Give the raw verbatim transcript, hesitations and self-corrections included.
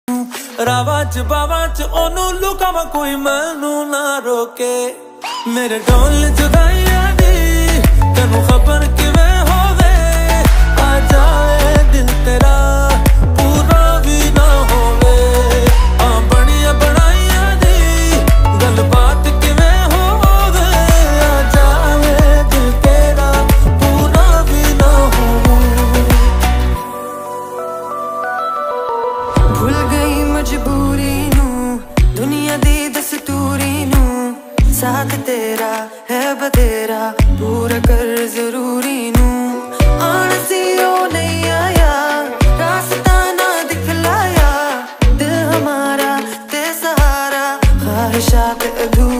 रावा च बावा च ओनू लुकावा कोई मैनू ना रोके। मेरे ढोल जुदाइयां दी तेनू खबर किवें होवे, आ जाए दिल तेरा पूरा भी ना होवे। आ बनिया बनाइयां दी गलबात किवें होवे, आ जाए दिल तेरा पूरा भी ना होवे। भूल गई मजबूरी नू दुनिया दी दस्तूरी नू, साथ तेरा है बतेरा पूरा